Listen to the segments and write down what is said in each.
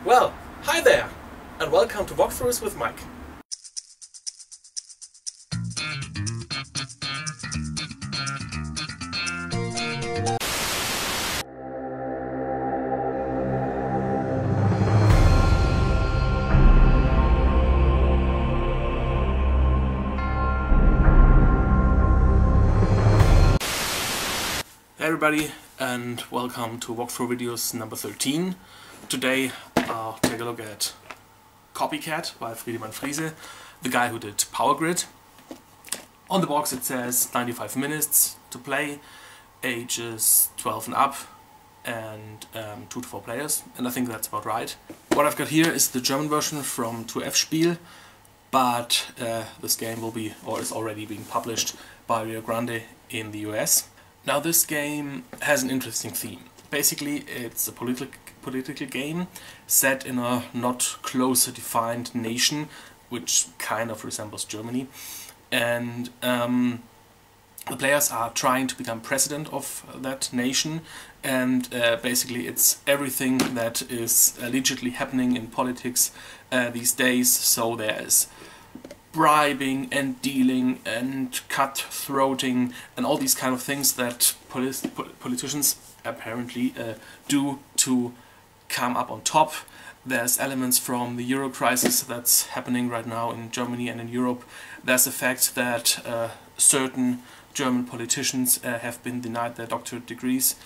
Well, hi there, and welcome to Walkthroughs with Mike. Hey everybody, and welcome to Walkthrough videos number 13. Today I'll take a look at Copycat by Friedemann Friese, the guy who did Power Grid. On the box it says 95 minutes to play, ages 12 and up, and 2 to 4 players, and I think that's about right. What I've got here is the German version from 2F Spiel, but this game will be, or is already being published by Rio Grande in the US. Now this game has an interesting theme. Basically it's a political game set in a not closer defined nation, which kind of resembles Germany, and the players are trying to become president of that nation, and basically it's everything that is allegedly happening in politics these days. So there's bribing and dealing and cutthroating and all these kind of things that politicians apparently do to come up on top. There's elements from the Euro crisis that's happening right now in Germany and in Europe. There's the fact that certain German politicians have been denied their doctorate degrees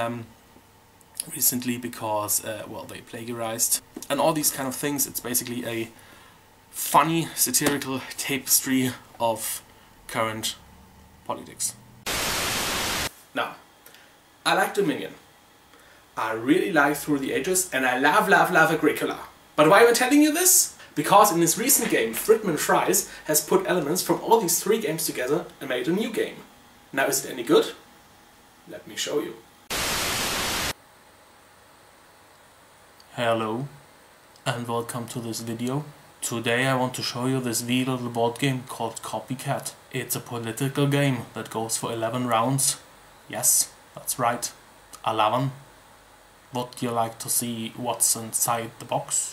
recently because well, they plagiarized, and all these kind of things. It's basically a funny satirical tapestry of current politics. Now, I like Dominion, I really like Through the Ages, and I love Agricola. But why am I telling you this? Because in this recent game, Friedemann Friese has put elements from all these 3 games together and made a new game. Now, is it any good? Let me show you. Hello, and welcome to this video. Today I want to show you this wee little board game called Copycat. It's a political game that goes for 11 rounds. Yes, that's right, 11. Would you like to see what's inside the box?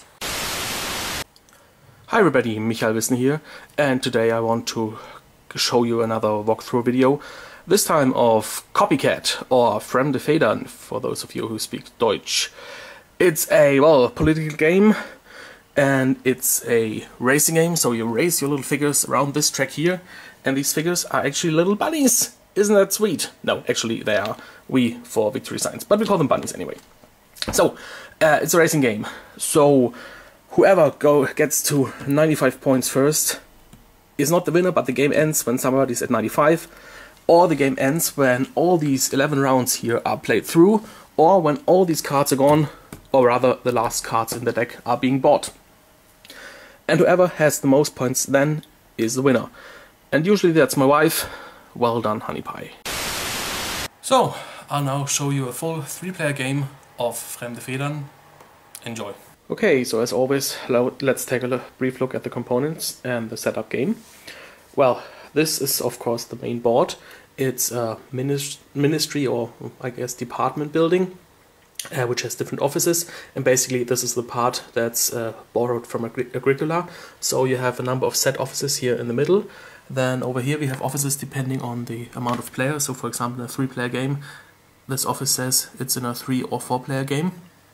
Hi everybody, Michael Wissen here, and today I want to show you another walkthrough video. This time of Copycat, or Fremde Federn, for those of you who speak Deutsch. It's a, well, political game. And it's a racing game, so you race your little figures around this track here, and these figures are actually little bunnies. Isn't that sweet? No, actually they are we for victory signs, but we call them bunnies anyway. So, it's a racing game, so whoever gets to 95 points first is not the winner, but the game ends when somebody's at 95, or the game ends when all these 11 rounds here are played through, or when all these cards are gone, or rather the last cards in the deck are being bought. And whoever has the most points then is the winner. And usually that's my wife. Well done, honey pie. So, I'll now show you a full 3-player game of Fremde Federn. Enjoy. Okay, so as always, let's take a brief look at the components and the setup game. Well, this is of course the main board. It's a ministry, or I guess department building, which has different offices, and basically this is the part that's borrowed from Agricola. So you have a number of set offices here in the middle. Then over here we have offices depending on the amount of players. So for example, in a 3-player game, this office says it's in a 3 or 4-player game.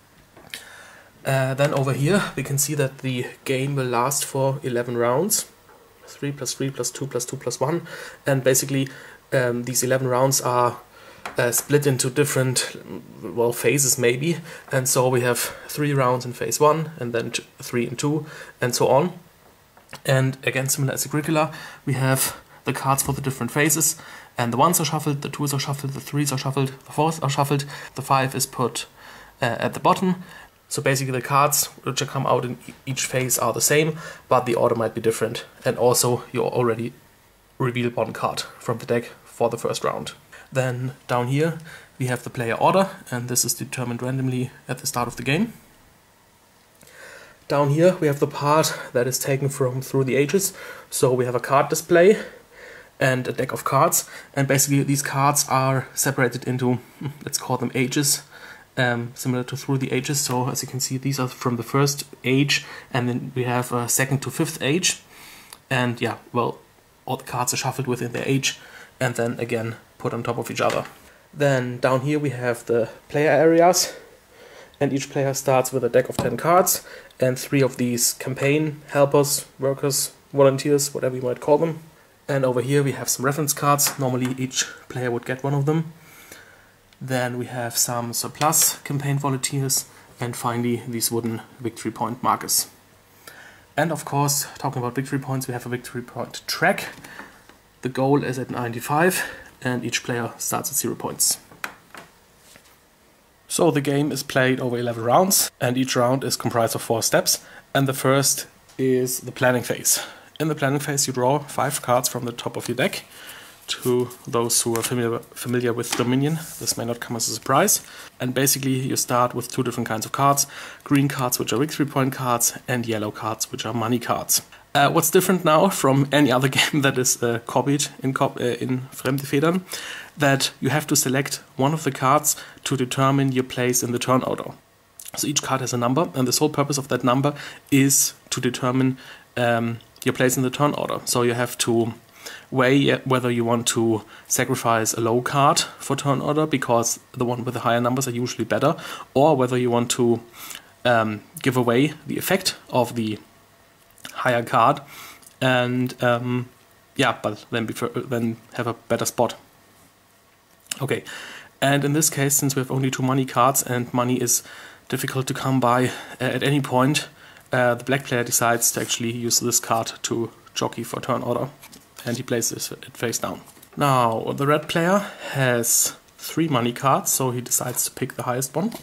Then over here we can see that the game will last for 11 rounds. 3 plus 3 plus 2 plus 2 plus 1. And basically these 11 rounds are split into different, well, phases maybe, and so we have 3 rounds in phase 1, and then 3 and 2, and so on. And again, similar as Agricola, we have the cards for the different phases, and the 1s are shuffled, the 2s are shuffled, the 3s are shuffled, the 4s are shuffled, the 5 is put at the bottom. So basically the cards which come out in each phase are the same, but the order might be different, and also you already reveal 1 card from the deck for the first round. Then down here we have the player order, and this is determined randomly at the start of the game. Down here we have the part that is taken from Through the Ages, so we have a card display and a deck of cards, and basically these cards are separated into, let's call them ages, similar to Through the Ages. So as you can see, these are from the first age, and then we have a second to fifth age. And yeah, well, all the cards are shuffled within their age and then again put on top of each other. Then down here we have the player areas, and each player starts with a deck of 10 cards and 3 of these campaign helpers, workers, volunteers, whatever you might call them. And over here we have some reference cards. Normally each player would get one of them. Then we have some surplus campaign volunteers, and finally these wooden victory point markers. And of course, talking about victory points, we have a victory point track. The goal is at 95 and each player starts at 0 points. So the game is played over 11 rounds, and each round is comprised of 4 steps, and the first is the planning phase. In the planning phase you draw 5 cards from the top of your deck. To those who are familiar with Dominion, this may not come as a surprise. And basically you start with 2 different kinds of cards. Green cards, which are victory point cards, and yellow cards, which are money cards. What's different now from any other game that is copied in Fremde Federn, that you have to select one of the cards to determine your place in the turn order. So each card has a number, and the sole purpose of that number is to determine your place in the turn order. So you have to weigh whether you want to sacrifice a low card for turn order, because the one with the higher numbers are usually better, or whether you want to give away the effect of the higher card and yeah, but then have a better spot. Okay, and in this case, since we have only 2 money cards and money is difficult to come by at any point, the black player decides to actually use this card to jockey for turn order, and he places it face down. Now the red player has 3 money cards, so he decides to pick the highest one.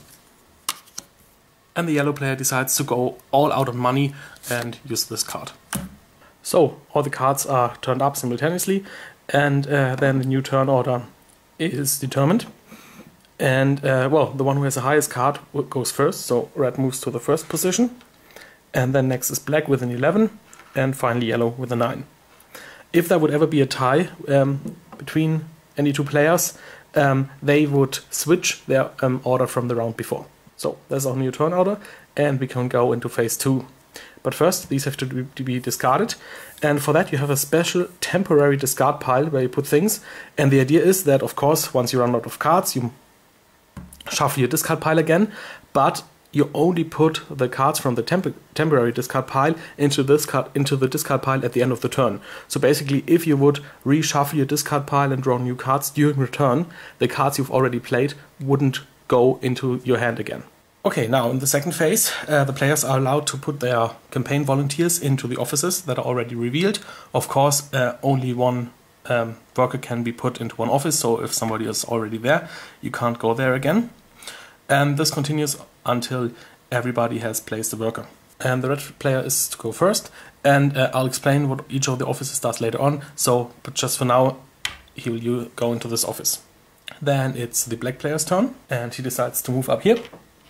And the yellow player decides to go all out on money and use this card. So all the cards are turned up simultaneously, and then the new turn order is determined. And well, the one who has the highest card goes first, so red moves to the first position. And then next is black with an 11, and finally yellow with a 9. If there would ever be a tie between any 2 players, they would switch their order from the round before. So there's our new turn order, and we can go into phase 2. But first, these have to be discarded, and for that you have a special temporary discard pile where you put things. And the idea is that, of course, once you run out of cards, you shuffle your discard pile again, but you only put the cards from the temporary discard pile into the discard pile at the end of the turn. So basically, if you would reshuffle your discard pile and draw new cards during the turn, the cards you've already played wouldn't go into your hand again. Okay, now in the second phase, the players are allowed to put their campaign volunteers into the offices that are already revealed. Of course, only one worker can be put into one office, so if somebody is already there, you can't go there again. And this continues until everybody has placed a worker. And the red player is to go first, and I'll explain what each of the offices does later on. So, but just for now, he will go into this office. Then it's the black player's turn, and he decides to move up here.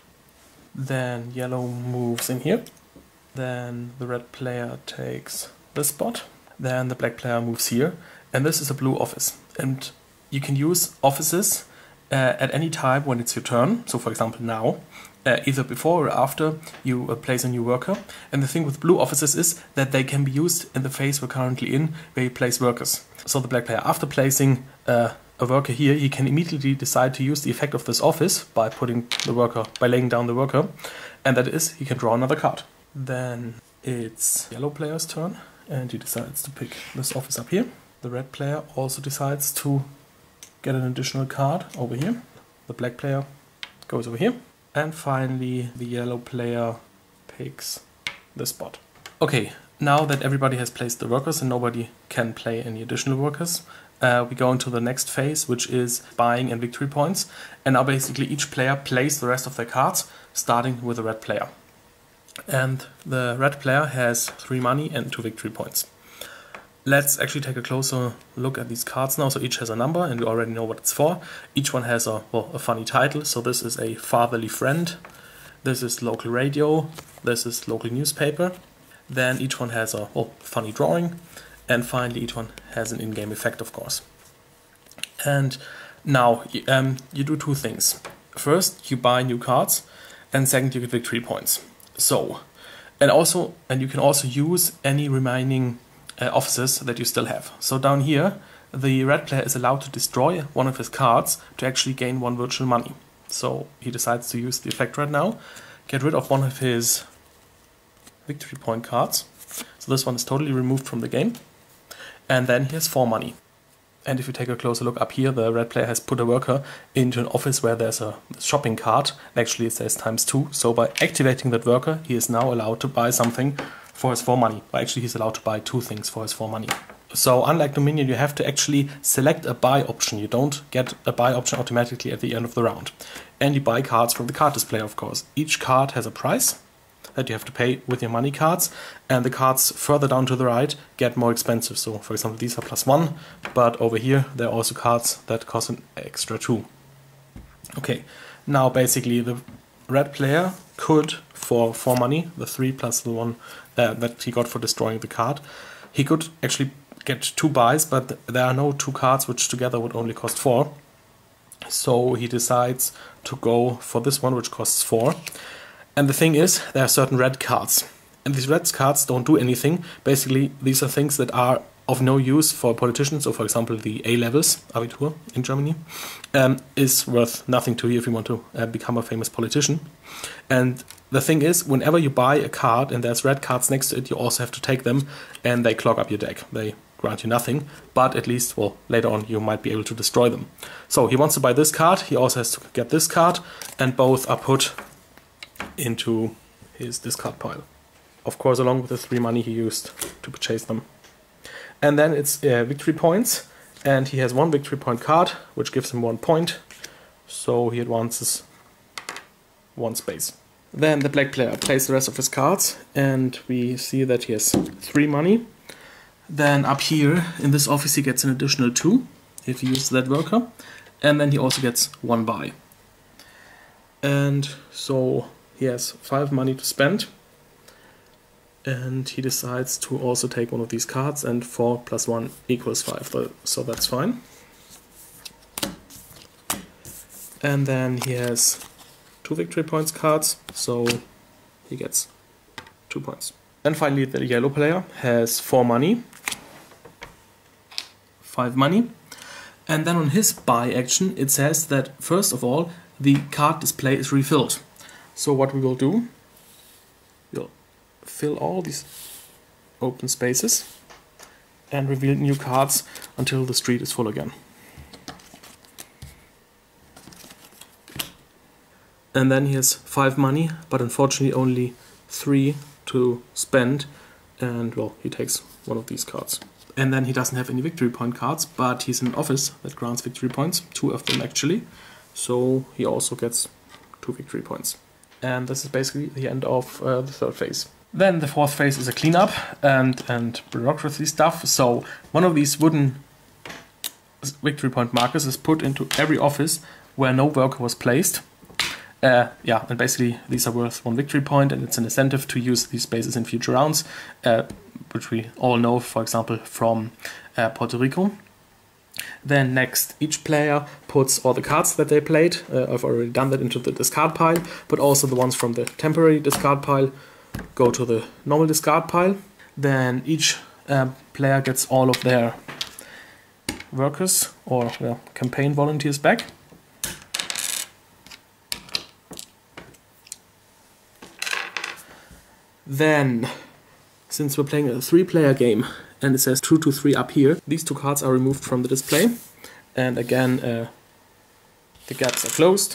Then yellow moves in here. Then the red player takes this spot. Then the black player moves here, and this is a blue office. And you can use offices at any time when it's your turn. So for example now, either before or after you place a new worker. And the thing with blue offices is that they can be used in the phase we're currently in, where you place workers. So the black player, after placing a worker here, he can immediately decide to use the effect of this office by laying down the worker, and that is, he can draw another card. Then it's yellow player's turn, and he decides to pick this office up here. The red player also decides to get an additional card over here. The black player goes over here. And finally, the yellow player picks this spot. Okay, now that everybody has placed the workers and nobody can play any additional workers, we go into the next phase, which is buying and victory points. And now basically each player plays the rest of their cards, starting with the red player. And the red player has 3 money and 2 victory points. Let's actually take a closer look at these cards now. So each has a number, and we already know what it's for. Each one has a funny title. So this is a fatherly friend. This is local radio. This is local newspaper. Then each one has a funny drawing. And finally each one has an in-game effect, of course. And now you do 2 things. first you buy new cards, and second you get victory points. So, and you can also use any remaining offices that you still have. So down here, the red player is allowed to destroy one of his cards to actually gain 1 virtual money. So he decides to use the effect right now, get rid of one of his victory point cards. So this one is totally removed from the game. And then he has 4 money. And if you take a closer look up here, the red player has put a worker into an office where there's a shopping cart. Actually it says ×2. So by activating that worker, he is now allowed to buy something for his 4 money. Or actually he's allowed to buy 2 things for his 4 money. So unlike Dominion, you have to actually select a buy option. You don't get a buy option automatically at the end of the round. And you buy cards from the card display, of course. Each card has a price that you have to pay with your money cards, and the cards further down to the right get more expensive. So for example, these are +1, but over here there are also cards that cost an extra 2. Okay, now basically the red player could, for 4 money, the 3 plus the 1 that he got for destroying the card, he could actually get 2 buys, but there are no 2 cards which together would only cost 4. So he decides to go for this one, which costs 4. And the thing is, there are certain red cards. And these red cards don't do anything. Basically, these are things that are of no use for politicians. So for example, the A levels, Abitur in Germany, is worth nothing to you if you want to become a famous politician. And the thing is, whenever you buy a card and there's red cards next to it, you also have to take them, and they clog up your deck. They grant you nothing, but at least, well, later on you might be able to destroy them. So he wants to buy this card, he also has to get this card, and both are put into his discard pile. Of course, along with the 3 money he used to purchase them. And then it's victory points, and he has 1 victory point card, which gives him 1 point, so he advances 1 space. Then the black player plays the rest of his cards, and we see that he has 3 money. Then up here in this office he gets an additional 2 if he uses that worker, and then he also gets 1 buy. And so he has 5 money to spend, and he decides to also take one of these cards, and 4 plus 1 equals 5, so that's fine. And then he has 2 victory points cards, so he gets 2 points. Then finally the yellow player has 4 money, 5 money, and then on his buy action it says that first of all the card display is refilled. So what we will do, we'll fill all these open spaces and reveal new cards until the street is full again. And then he has 5 money, but unfortunately only 3 to spend, and well, he takes one of these cards. And then he doesn't have any victory point cards, but he's in an office that grants victory points, 2 of them actually, so he also gets 2 victory points. And this is basically the end of the 3rd phase. Then the 4th phase is a cleanup and bureaucracy stuff. So one of these wooden victory point markers is put into every office where no worker was placed. Yeah, and basically these are worth 1 victory point, and it's an incentive to use these spaces in future rounds, which we all know, for example, from Puerto Rico. Then next, each player puts all the cards that they played, I've already done that, into the discard pile, but also the ones from the temporary discard pile go to the normal discard pile. Then each player gets all of their workers or campaign volunteers back. Then, since we're playing a 3-player game, and it says 2 to 3 up here, these 2 cards are removed from the display, and again the gaps are closed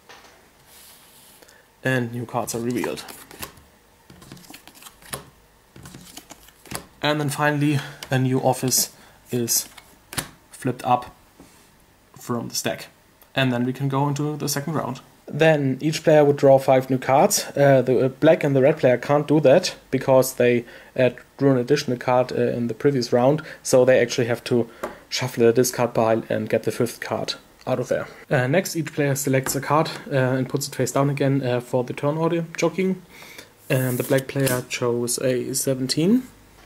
and new cards are revealed. And then finally a new office is flipped up from the stack, and then we can go into the 2nd round. Then each player would draw 5 new cards. The black and the red player can't do that because they drew an additional card in the previous round, so they actually have to shuffle the discard pile and get the 5th card out of there. Next, each player selects a card and puts it face down again for the turn order jockeying. And the black player chose a 17,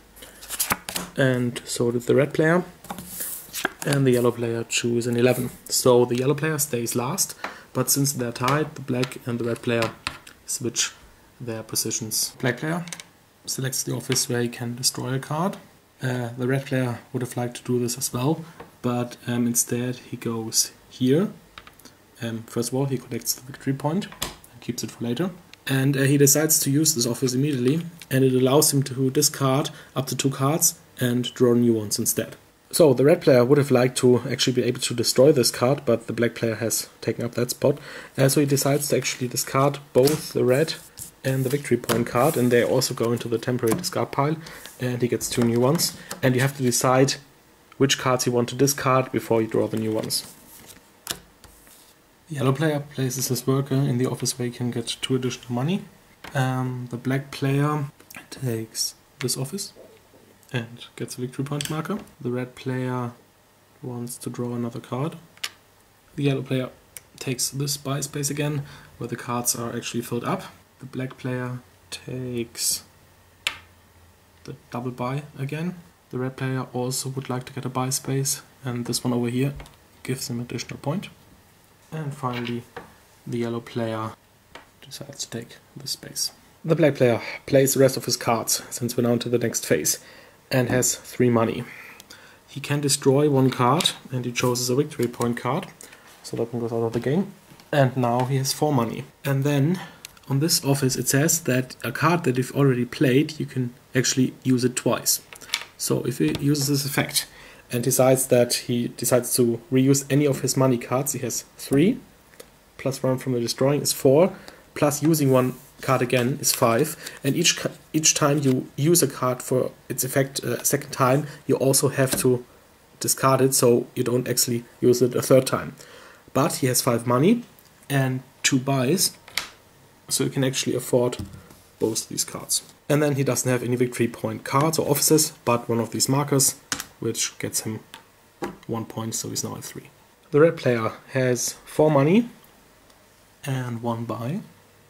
and so did the red player. And the yellow player chose an 11. So the yellow player stays last, but since they're tied, the black and the red player switch their positions. Black player selects the office where he can destroy a card. The red player would have liked to do this as well, but instead he goes here. First of all, he collects the victory point and keeps it for later. And he decides to use this office immediately, and it allows him to discard up to 2 cards and draw new ones instead. So the red player would have liked to actually be able to destroy this card, but the black player has taken up that spot. So he decides to actually discard both the red and the victory point card, and they also go into the temporary discard pile, and he gets 2 new ones. And you have to decide which cards you want to discard before you draw the new ones. The yellow player places his worker in the office where he can get 2 additional money. The black player takes this office and gets a victory point marker. The red player wants to draw another card. The yellow player takes this buy space again, where the cards are actually filled up. The black player takes the double buy again. The red player also would like to get a buy space, and this one over here gives him additional point. And finally, the yellow player decides to take this space. The black player plays the rest of his cards, since we're now into the next phase, and has 3 money. He can destroy 1 card, and he chooses a victory point card, so that one goes out of the game. And now he has 4 money. And then on this office it says that a card that you've already played, you can actually use it twice. So if he uses this effect and decides to reuse any of his money cards, he has 3, plus 1 from the destroying is 4, plus using 1 card again is 5, and each time you use a card for its effect a second time, you also have to discard it, so you don't actually use it a third time. But he has 5 money and 2 buys, so he can actually afford both these cards. And then he doesn't have any victory point cards or offices, but one of these markers, which gets him 1 point, so he's now at 3. The red player has 4 money and 1 buy.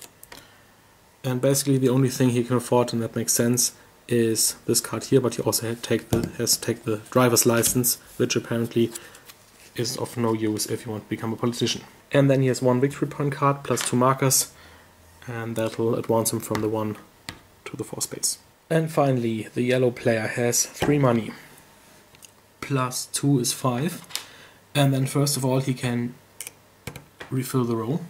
And basically the only thing he can afford, and that makes sense, is this card here, but he also has to take the driver's license, which apparently is of no use if you want to become a politician. And then he has 1 victory point card plus 2 markers, and that will advance him from the 1 to the 4 space. And finally, the yellow player has 3 money. Plus 2 is 5. And then first of all he can refill the row.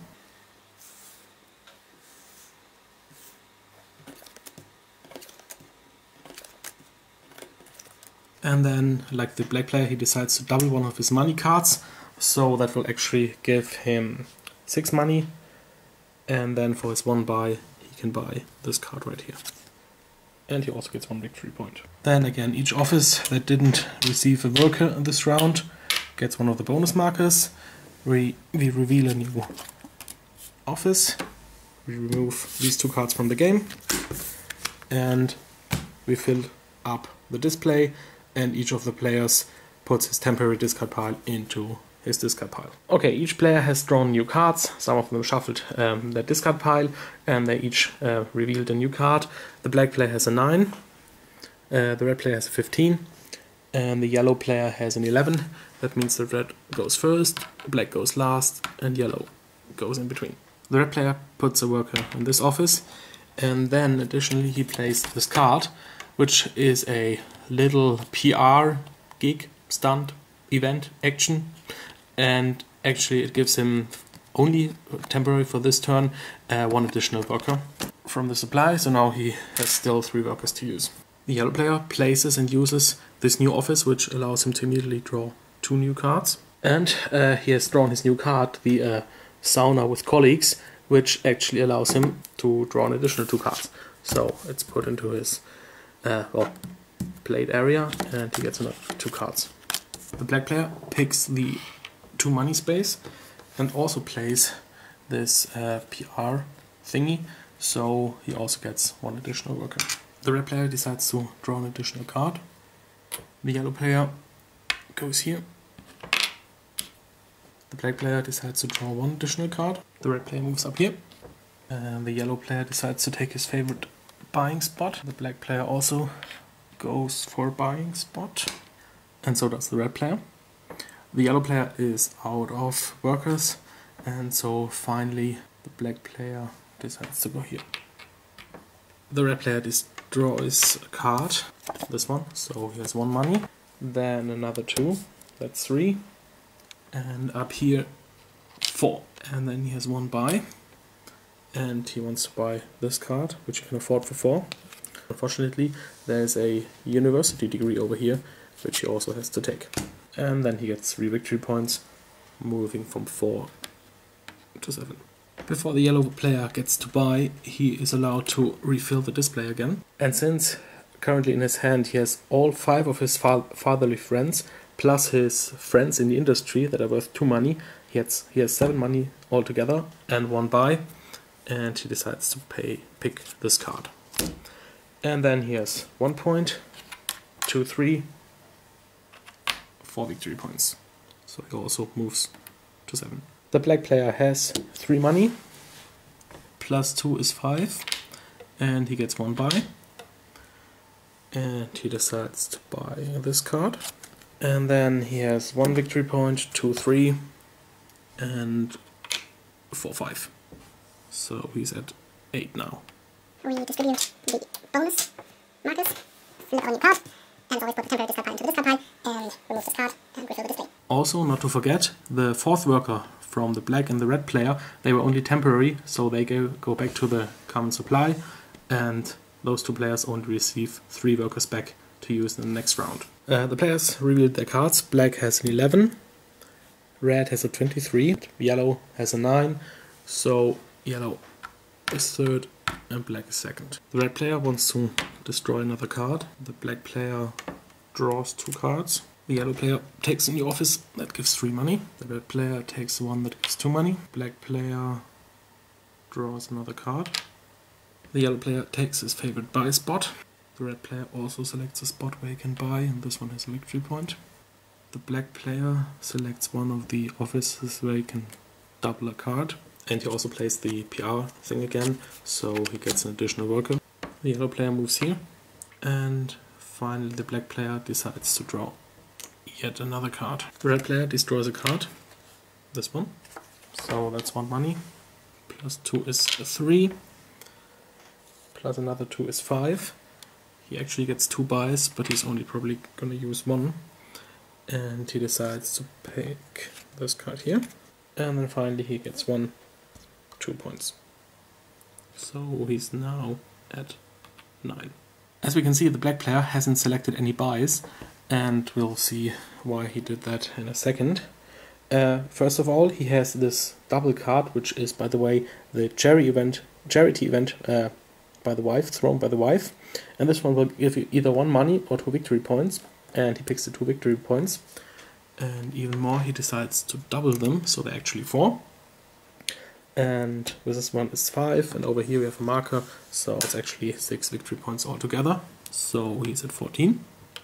And then, like the black player, he decides to double one of his money cards, so that will actually give him 6 money. And then for his 1 buy, he can buy this card right here. And he also gets 1 victory point. Then again, each office that didn't receive a worker in this round gets 1 of the bonus markers. We reveal a new office. We remove these 2 cards from the game. And we fill up the display, and each of the players puts his temporary discard pile into his discard pile. Okay, each player has drawn new cards. Some of them shuffled their discard pile, and they each revealed a new card. The black player has a 9, the red player has a 15, and the yellow player has an 11. That means the red goes first, black goes last, and yellow goes in between. The red player puts a worker in this office, and then additionally he plays this card, which is a little PR, gig, stunt, event, action, and actually it gives him only temporary for this turn 1 additional worker from the supply, so now he has still 3 workers to use. The yellow player places and uses this new office, which allows him to immediately draw 2 new cards, and he has drawn his new card, the sauna with colleagues, which actually allows him to draw an additional 2 cards. So it's put into his played area, and he gets another 2 cards. The black player picks the 2 money space and also plays this PR thingy, so he also gets 1 additional worker. The red player decides to draw an additional card. The yellow player goes here. The black player decides to draw 1 additional card. The red player moves up here. And the yellow player decides to take his favorite buying spot. The black player also goes for a buying spot, and so does the red player. The yellow player is out of workers, And so finally the black player decides to go here. The red player destroys a card, this one, so he has 1 money. Then another 2, that's 3. And up here 4. And then he has 1 buy. And he wants to buy this card, which he can afford for 4. Unfortunately, there's a university degree over here, which he also has to take. And then he gets 3 victory points, moving from 4 to 7. Before the yellow player gets to buy, he is allowed to refill the display again. And since currently in his hand he has all 5 of his fatherly friends, plus his friends in the industry that are worth 2 money, he has 7 money altogether and 1 buy. And he decides to pick this card. And then he has 1 point, 2, 3, 4 victory points. So he also moves to 7. The black player has 3 money, plus 2 is 5, and he gets 1 buy. And he decides to buy this card. And then he has 1 victory point, 2, 3, and 4, 5. So he's at 8 now. We distribute the bonus markers, flip on your card, and always put the temporary discard pile into the discard pile, and remove this card and refill the display. Also, not to forget, the 4th worker from the black and the red player, they were only temporary, so they go back to the common supply, and those 2 players only receive 3 workers back to use in the next round. The players revealed their cards. Black has an 11, red has a 23, yellow has a 9, so yellow is 3rd and black is 2nd. The red player wants to destroy another card. The black player draws 2 cards. The yellow player takes in the office, that gives 3 money. The red player takes the one that gives 2 money. Black player draws another card. The yellow player takes his favorite buy spot. The red player also selects a spot where he can buy, and this one has a victory point. The black player selects one of the offices where he can double a card. And he also plays the PR thing again, so he gets an additional worker. The yellow player moves here, and finally the black player decides to draw yet another card. The red player destroys a card, this one, so that's 1 money, plus 2 is 3, plus another 2 is 5. He actually gets 2 buys, but he's only probably gonna use 1, and he decides to pick this card here, and then finally he gets 2 points. So he's now at 9. As we can see, the black player hasn't selected any buys, and we'll see why he did that in a second. First of all, he has this double card, which is, by the way, the charity event by the wife, thrown by the wife, and this one will give you either 1 money or 2 victory points, and he picks the 2 victory points, and even more, he decides to double them, so they're actually 4. And with this one is 5, and over here we have a marker, so it's actually 6 victory points altogether. So he's at 14.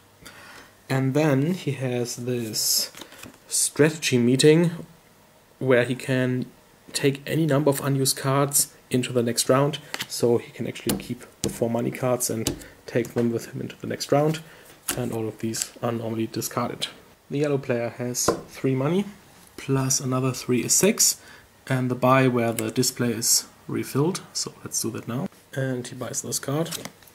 And then he has this strategy meeting where he can take any number of unused cards into the next round, so he can actually keep the 4 money cards and take them with him into the next round, and all of these are normally discarded. The yellow player has 3 money, plus another 3 is 6. And the buy where the display is refilled, so let's do that now. And he buys this card,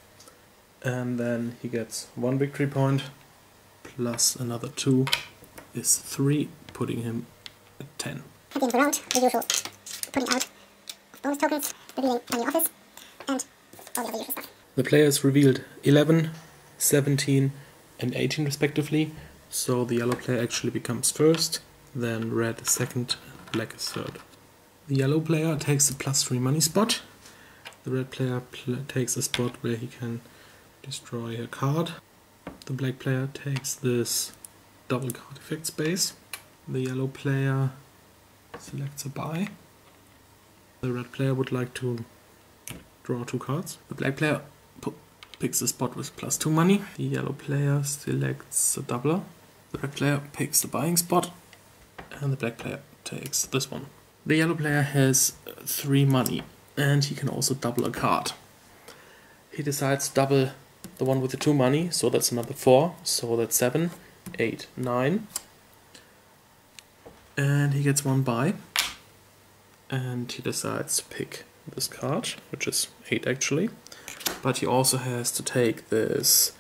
and then he gets 1 victory point, plus another 2 is 3, putting him at 10. At the end of the round, the usual putting out of bonus tokens, revealing any office, and all the other usual stuff. The players revealed 11, 17 and 18 respectively, so the yellow player actually becomes 1st, then red is 2nd, and black is 3rd. The yellow player takes the plus 3 money spot. The red player takes a spot where he can destroy a card. The black player takes this double card effect space. The yellow player selects a buy. The red player would like to draw 2 cards. The black player picks a spot with plus 2 money. The yellow player selects a doubler. The red player picks the buying spot. And the black player takes this one. The yellow player has 3 money, and he can also double a card. He decides to double the one with the 2 money, so that's another 4, so that's 7, 8, 9. And he gets 1 buy. and he decides to pick this card, which is 8 actually, but he also has to take this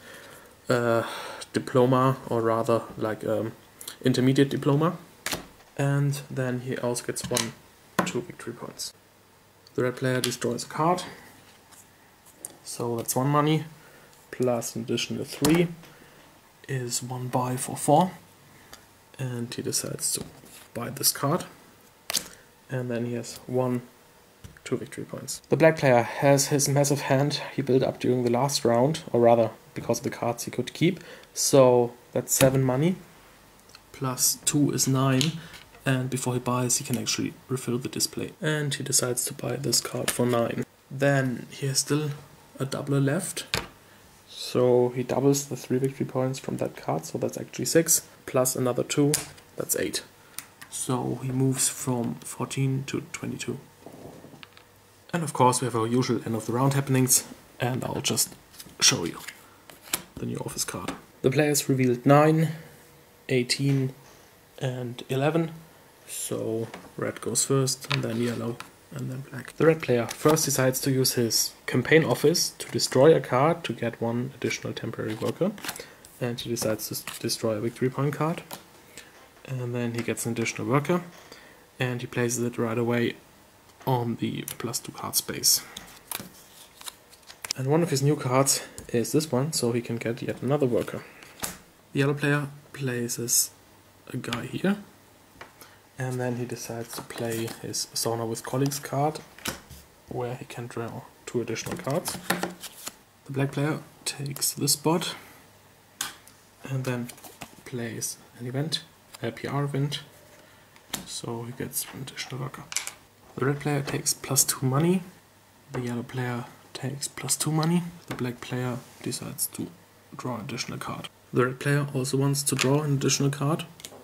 diploma, or rather like intermediate diploma, and then he also gets 2 victory points. The red player destroys a card, so that's 1 money, plus an additional 3 is 1 buy for 4, and he decides to buy this card, and then he has 2 victory points. The black player has his massive hand he built up during the last round, or rather because of the cards he could keep, so that's 7 money, plus 2 is 9, and before he buys he can actually refill the display, and he decides to buy this card for 9. Then he has still a doubler left, so he doubles the 3 victory points from that card, so that's actually 6, plus another 2, that's 8. So he moves from 14 to 22. And of course we have our usual end of the round happenings, and I'll just show you the new office card. The players revealed 9, 18 and 11, so red goes first, and then yellow, and then black. The red player first decides to use his campaign office to destroy a card to get 1 additional temporary worker, and he decides to destroy a victory point card, and then he gets an additional worker, and he places it right away on the +2 card space. And one of his new cards is this one, so he can get yet another worker. The yellow player places a guy here, and then he decides to play his Sauna with Colleagues card, where he can draw 2 additional cards. The black player takes this spot, and then plays an event, a PR event, so he gets an additional worker. The red player takes +2 money, the yellow player takes +2 money, the black player decides to draw an additional card. The red player also wants to draw an additional card,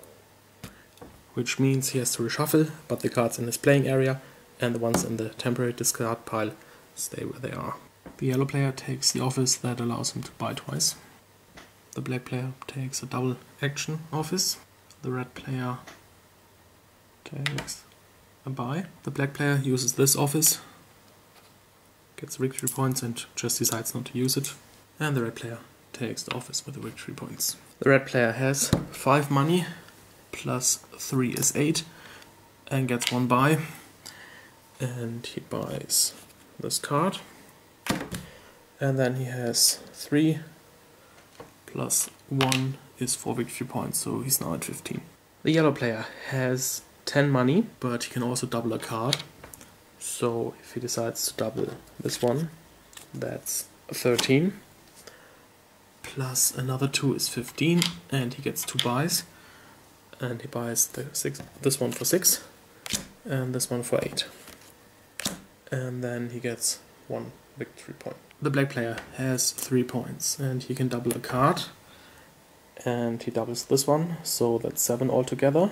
which means he has to reshuffle, but the cards in his playing area and the ones in the temporary discard pile stay where they are. The yellow player takes the office that allows him to buy twice. The black player takes a double action office. The red player takes a buy. The black player uses this office, gets victory points and just decides not to use it. And the red player takes the office with the victory points. The red player has 5 money, plus 3 is 8, and gets 1 buy. And he buys this card. And then he has 3 plus 1 is 4 victory points, so he's now at 15. The yellow player has 10 money, but he can also double a card. So if he decides to double this one, that's 13. Plus another 2 is 15, and he gets 2 buys. And he buys this one for 6, and this one for 8. And then he gets 1 victory point. The black player has 3 points, and he can double a card. And he doubles this one, so that's 7 altogether.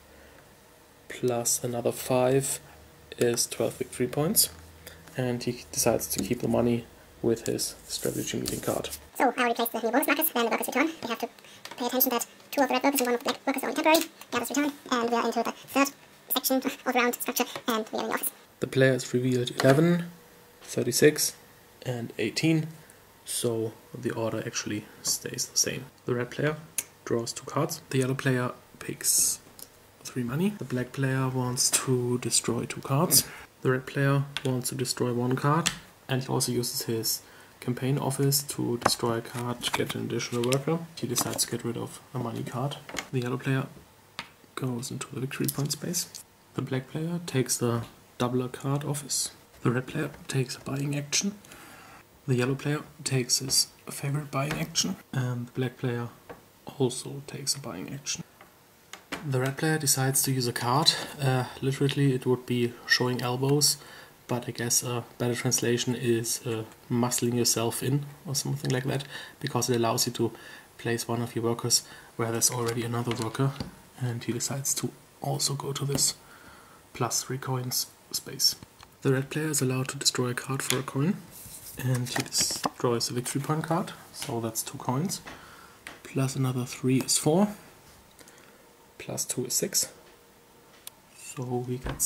Plus another 5 is 12 victory points. And he decides to keep the money with his strategy meeting card. So I already placed the new bonus markers, then the workers return. They have to pay attention that 2 of the red workers and 1 of the black workers are only temporary. The others return, and we are into the 3rd section of the round structure, and we are in the office. The players revealed 11, 36 and 18, so the order actually stays the same. The red player draws 2 cards. The yellow player picks 3 money. The black player wants to destroy 2 cards. The red player wants to destroy 1 card, and he also uses his campaign office to destroy a card to get an additional worker. He decides to get rid of a money card. The yellow player goes into the victory point space. The black player takes the doubler card office. The red player takes a buying action. The yellow player takes his favorite buying action, and the black player also takes a buying action. The red player decides to use a card. Literally it would be showing elbows, but I guess a better translation is muscling yourself in or something like that, because it allows you to place one of your workers where there's already another worker, and he decides to also go to this +3 coins space. The red player is allowed to destroy a card for a coin, and he destroys a victory point card, so that's 2 coins. Plus another 3 is 4, plus 2 is 6, so he gets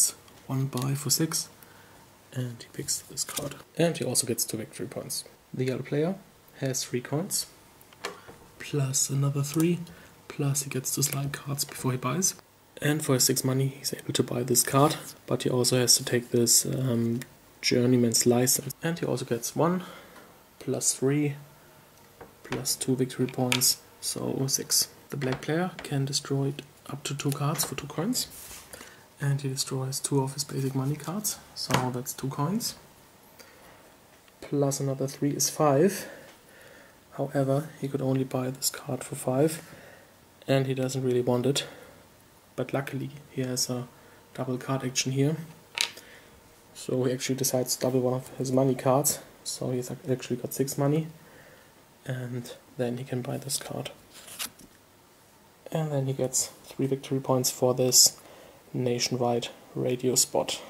one buy for 6, and he picks this card. And he also gets 2 victory points. The yellow player has 3 coins, plus another 3, plus he gets to slide cards before he buys. And for his 6 money he's able to buy this card, but he also has to take this Journeyman's License. And he also gets 1, plus 3, plus 2 victory points, so 6. The black player can destroy up to 2 cards for 2 coins. And he destroys 2 of his basic money cards, so that's 2 coins. Plus another 3 is 5. However, he could only buy this card for 5, and he doesn't really want it. But luckily he has a double card action here. So he actually decides to double one of his money cards. So he's actually got 6 money. And then he can buy this card. And then he gets 3 victory points for this nationwide radio spot.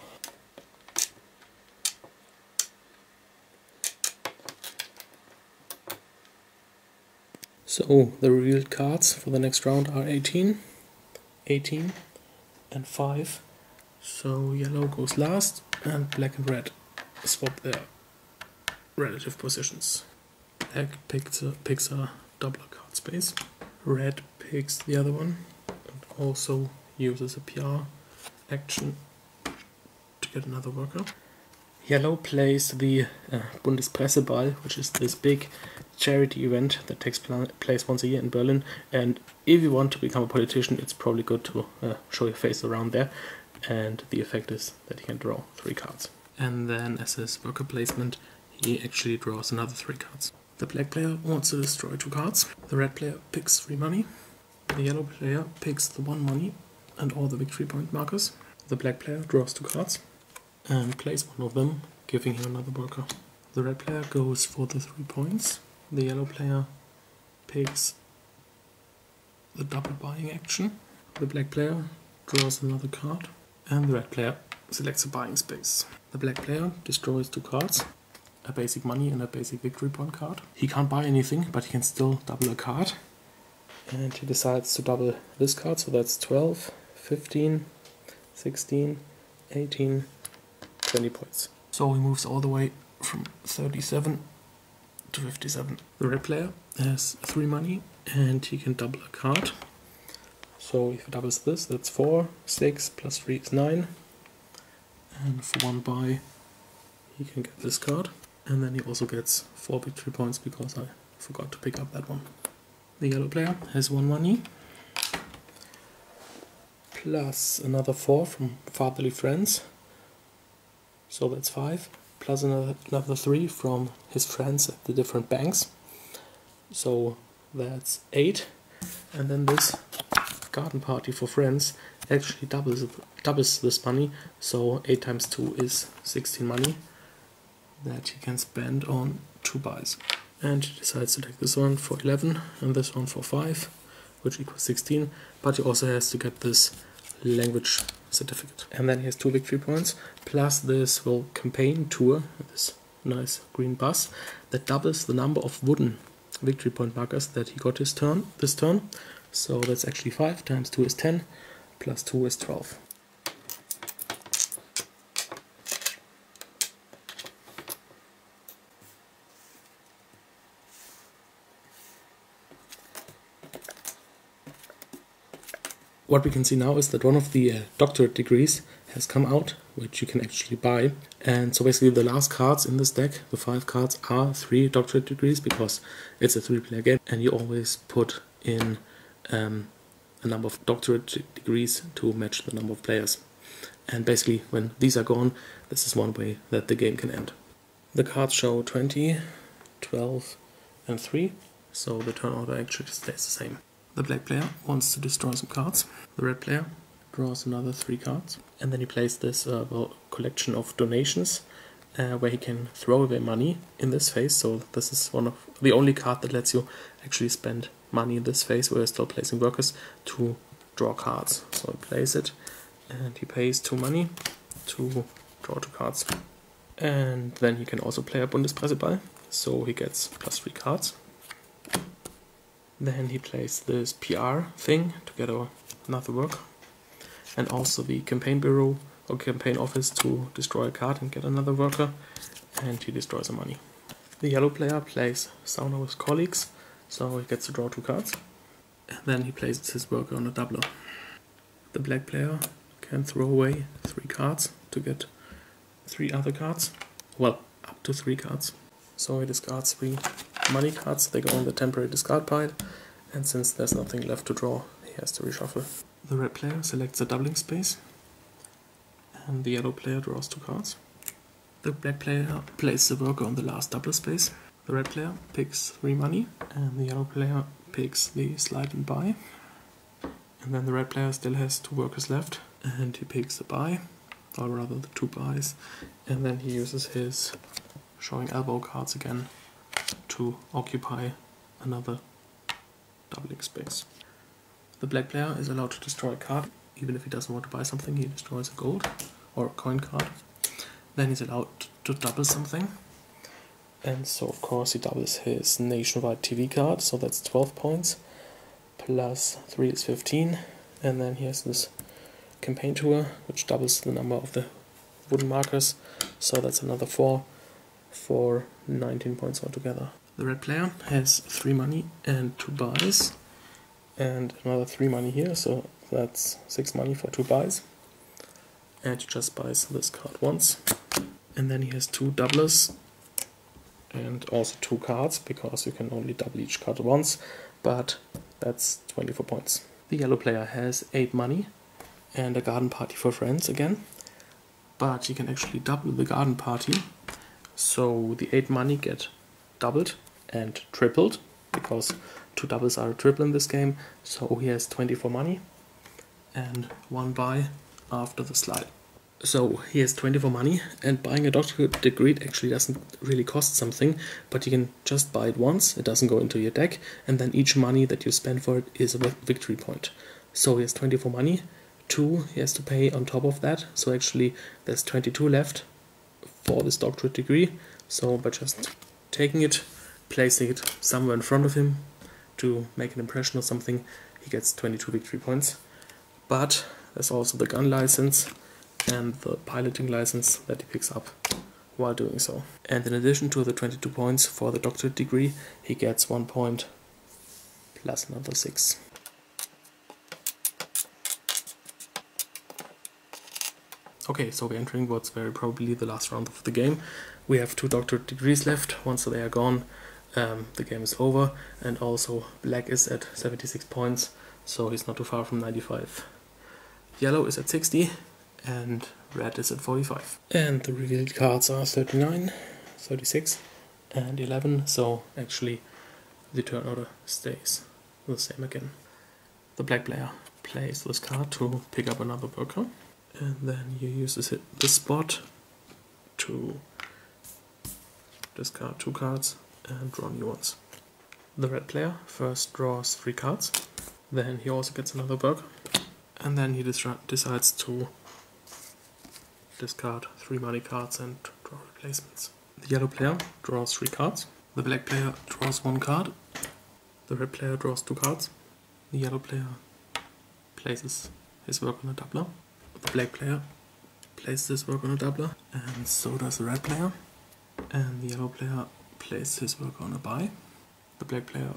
So the revealed cards for the next round are 18, 18 and 5. So yellow goes last and black and red swap their relative positions. Black picks a double card space. Red picks the other one and also uses a PR action to get another worker. Yellow plays the Bundespresseball, which is this big charity event that takes place once a year in Berlin, and if you want to become a politician it's probably good to show your face around there, and the effect is that he can draw 3 cards. And then as his worker placement he actually draws another 3 cards. The black player wants to destroy 2 cards. The red player picks 3 money. The yellow player picks the 1 money and all the victory point markers. The black player draws 2 cards and plays one of them, giving him another worker. The red player goes for the 3 points. The yellow player picks the double buying action. The black player draws another card and the red player selects a buying space. The black player destroys 2 cards, a basic money and a basic victory point card. He can't buy anything, but he can still double a card. And he decides to double this card, so that's 12, 15, 16, 18, 20 points. So he moves all the way from 37 to 57. The red player has 3 money and he can double a card. So if he doubles this, that's 4, 6 plus 3 is 9. And for 1 buy he can get this card. And then he also gets 4 victory points because I forgot to pick up that one. The yellow player has 1 money, plus another 4 from fatherly friends, so that's 5, plus another 3 from his friends at the different banks, so that's 8, and then this garden party for friends actually doubles this money, so 8 times 2 is 16 money that he can spend on 2 buys. And he decides to take this one for 11 and this one for 5, which equals 16, but he also has to get this language certificate. And then he has 2 victory points, plus this will campaign tour, this nice green bus, that doubles the number of wooden victory point markers that he got this turn. So that's actually 5 times 2 is 10, plus 2 is 12. What we can see now is that one of the doctorate degrees has come out, which you can actually buy. And so basically the last cards in this deck, the 5 cards, are 3 doctorate degrees because it's a 3-player game and you always put in a number of doctorate degrees to match the number of players. And basically when these are gone, this is one way that the game can end. The cards show 20, 12 and 3, so the turn order actually stays the same. The black player wants to destroy some cards. The red player draws another 3 cards. And then he plays this collection of donations where he can throw away money in this phase. So this is one of the only card that lets you actually spend money in this phase where you're still placing workers to draw cards. So he plays it and he pays 2 money to draw 2 cards. And then he can also play a Bundespresseball. So he gets plus 3 cards. Then he plays this PR thing to get another work, and also the campaign bureau or campaign office to destroy a card and get another worker, and he destroys the money. The yellow player plays Sounder with colleagues, so he gets to draw 2 cards, and then he places his worker on a doubler. The black player can throw away 3 cards to get 3 other cards, well, up to 3 cards. So he discards 3 money cards, they go on the temporary discard pile, and since there's nothing left to draw, he has to reshuffle. The red player selects a doubling space, and the yellow player draws 2 cards. The black player places the worker on the last doubler space. The red player picks 3 money, and the yellow player picks the slide and buy. And then the red player still has 2 workers left, and he picks a buy, or rather the 2 buys, and then he uses his showing elbow cards again to occupy another doubling space. The black player is allowed to destroy a card, even if he doesn't want to buy something. He destroys a gold or a coin card. Then he's allowed to double something, and so of course he doubles his nationwide TV card, so that's 12 points, plus 3 is 15, and then he has this campaign tour, which doubles the number of the wooden markers, so that's another 4 for 19 points altogether. The red player has 3 money and 2 buys, and another 3 money here, so that's 6 money for 2 buys, and he just buys this card once. And then he has 2 doublers and also 2 cards, because you can only double each card once, but that's 24 points. The yellow player has 8 money and a garden party for friends again, but he can actually double the garden party, so the 8 money get doubled and tripled, because 2 doubles are a triple in this game, so he has 24 money and 1 buy after the slide. So he has 24 money, and buying a doctorate degree actually doesn't really cost something, but you can just buy it once, it doesn't go into your deck, and then each money that you spend for it is a victory point. So he has 24 money, 2 he has to pay on top of that, so actually there's 22 left for this doctorate degree, so by just taking it, placing it somewhere in front of him to make an impression or something, he gets 22 victory points. But there's also the gun license and the piloting license that he picks up while doing so. And in addition to the 22 points for the doctorate degree, he gets 1 point plus another 6. Okay, so we're entering what's very probably the last round of the game. We have 2 doctorate degrees left. Once they are gone, the game is over, and also black is at 76 points, so he's not too far from 95. Yellow is at 60, and red is at 45. And the revealed cards are 39, 36, and 11, so actually the turn order stays the same again. The black player plays this card to pick up another worker, and then he uses this spot to discard 2 cards and draw new ones. The red player first draws 3 cards, then he also gets another worker, and then he decides to discard 3 money cards and draw replacements. The yellow player draws 3 cards, the black player draws 1 card, the red player draws 2 cards, the yellow player places his work on a doubler, the black player places his work on a doubler, and so does the red player, and the yellow player places his worker on a buy. The black player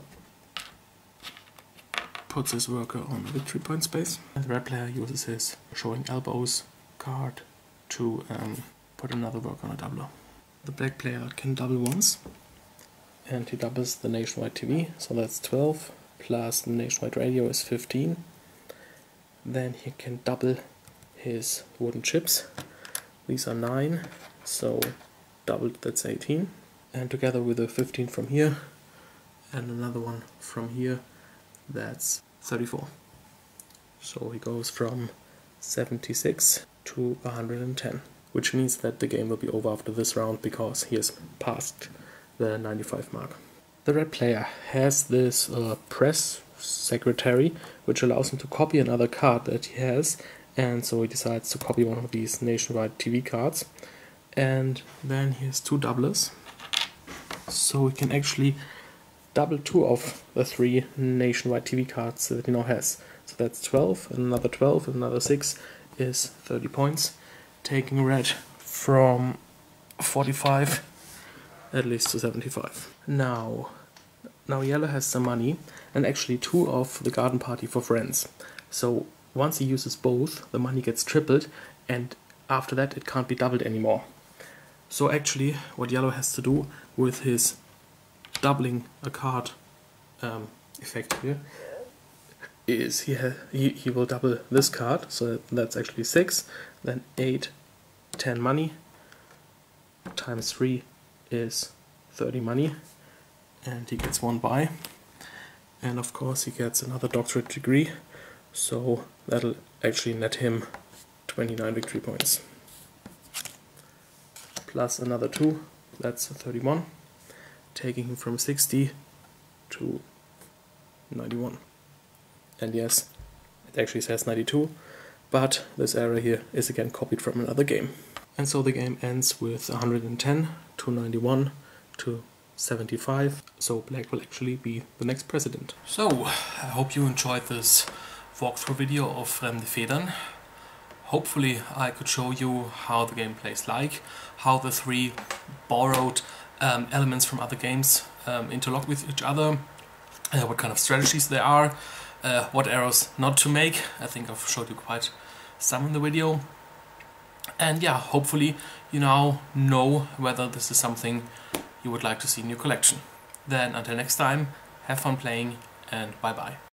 puts his worker on a victory point space, and the red player uses his showing elbows card to put another worker on a doubler. The black player can double once, and he doubles the nationwide TV, so that's 12, plus the nationwide radio is 15. Then he can double his wooden chips, these are 9, so doubled, that's 18. And together with a 15 from here, and another one from here, that's 34. So he goes from 76 to 110, which means that the game will be over after this round, because he has passed the 95 mark. The red player has this press secretary, which allows him to copy another card that he has, and so he decides to copy one of these nationwide TV cards, and then he has 2 doublers, so he can actually double 2 of the 3 nationwide TV cards that he now has. So that's 12, and another 12, and another 6 is 30 points, taking red from 45 at least to 75. Now yellow has some money, and actually 2 of the garden party for friends. So once he uses both, the money gets tripled, and after that it can't be doubled anymore. So actually what yellow has to do with his doubling a card effect here is he will double this card, so that's actually 6, then 8, 10 money, times 3 is 30 money, and he gets 1 buy, and of course he gets another doctorate degree, so that'll actually net him 29 victory points. Plus another 2, that's 31, taking him from 60 to 91. And yes, it actually says 92, but this error here is again copied from another game. And so the game ends with 110 to 91 to 75, so black will actually be the next president. So, I hope you enjoyed this walkthrough video of Fremde Federn. Hopefully I could show you how the game plays like, how the 3 borrowed elements from other games interlock with each other, what kind of strategies there are, what errors not to make. I think I've showed you quite some in the video. And yeah, hopefully you now know whether this is something you would like to see in your collection. Then until next time, have fun playing and bye bye.